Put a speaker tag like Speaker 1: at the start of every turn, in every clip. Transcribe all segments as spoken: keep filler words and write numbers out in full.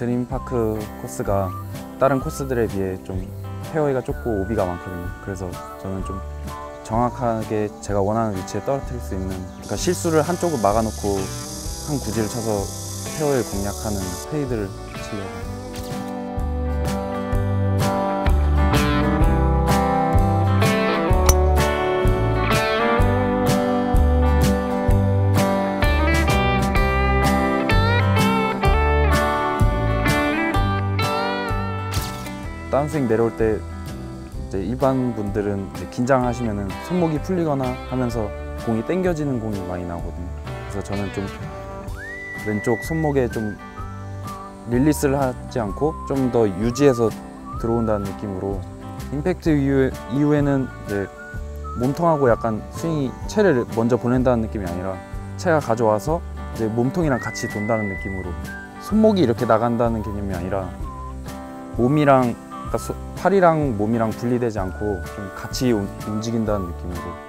Speaker 1: 드림파크 코스가 다른 코스들에 비해 좀 페어웨이가 좁고 오비가 많거든요. 그래서 저는 좀 정확하게 제가 원하는 위치에 떨어뜨릴 수 있는, 그러니까 실수를 한쪽을 막아놓고 한 구질을 쳐서 페어웨이를 공략하는 페이드를 치려고. 다운스윙 내려올 때 이제 일반 분들은 이제 긴장하시면은 손목이 풀리거나 하면서 공이 당겨지는 공이 많이 나오거든요. 그래서 저는 좀 왼쪽 손목에 좀 릴리스를 하지 않고 좀 더 유지해서 들어온다는 느낌으로, 임팩트 이후에, 이후에는 이제 몸통하고 약간 스윙이 채를 먼저 보낸다는 느낌이 아니라 채가 가져와서 이제 몸통이랑 같이 돈다는 느낌으로, 손목이 이렇게 나간다는 개념이 아니라 몸이랑, 그러니까 소, 팔이랑 몸이랑 분리되지 않고 좀 같이 움직인다는 느낌으로.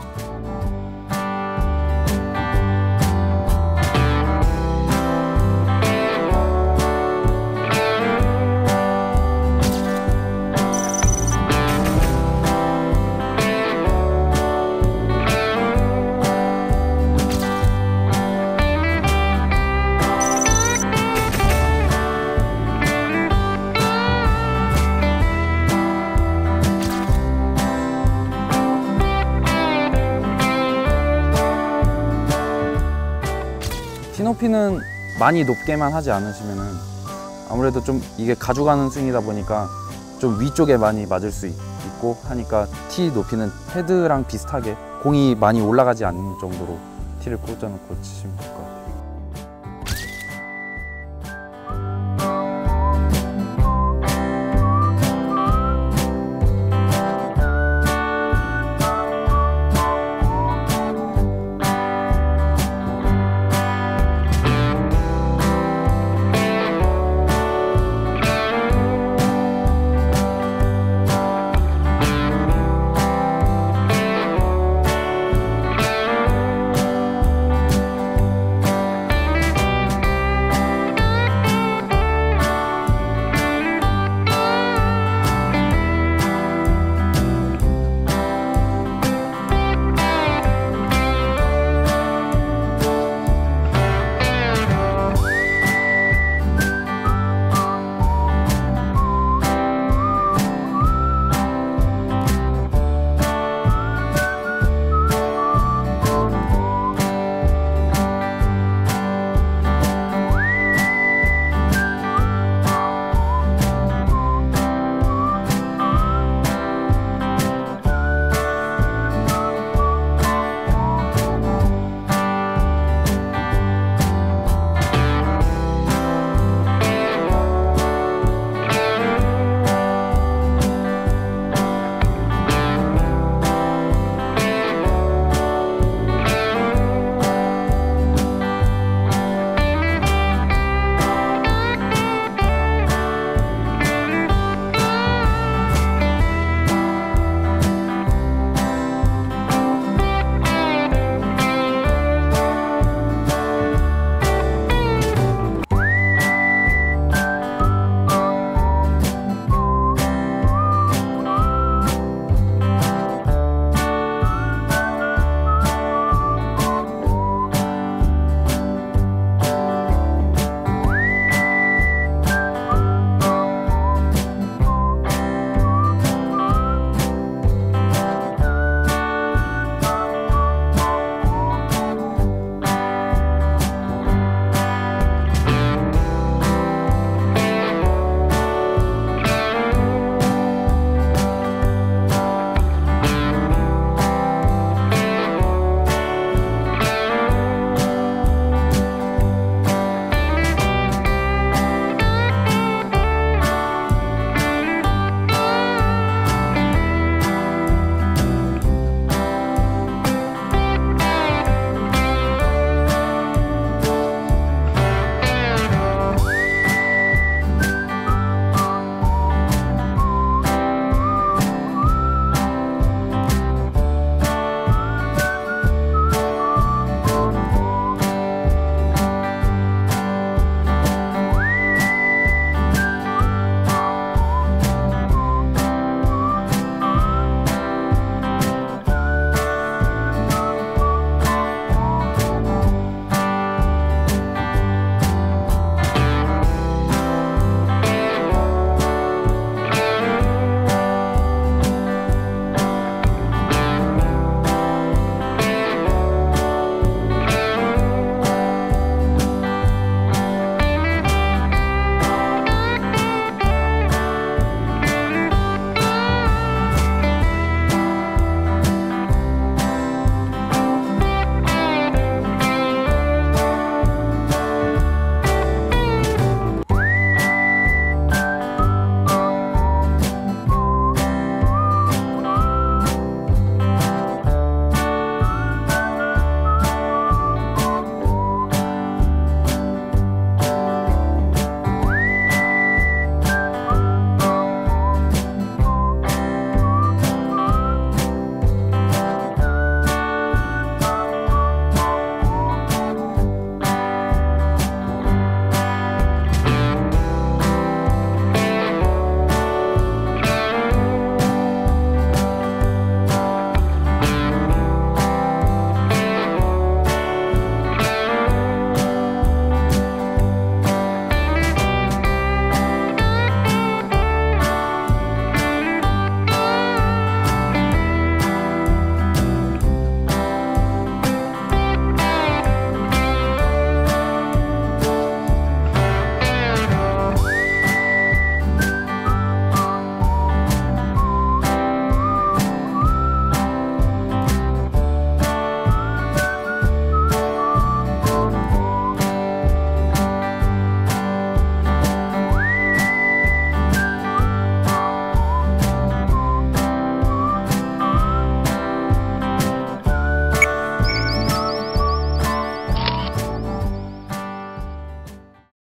Speaker 1: 티높이는 많이 높게만 하지 않으시면은 아무래도 좀 이게 가져가는 스윙이다 보니까 좀 위쪽에 많이 맞을 수 있고 하니까 티 높이는 헤드랑 비슷하게 공이 많이 올라가지 않는 정도로 티를 꽂아놓고 치시면 될 것 같아요.